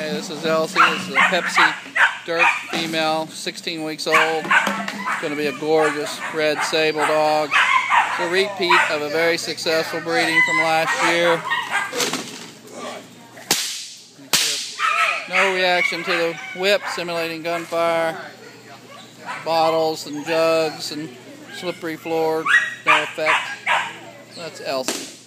Okay, this is Elsie. This is a Pepsi Dirt female, 16 weeks old. Going to be a gorgeous red sable dog. It's a repeat of a very successful breeding from last year. No reaction to the whip, simulating gunfire. Bottles and jugs and slippery floor, no effect. That's Elsie.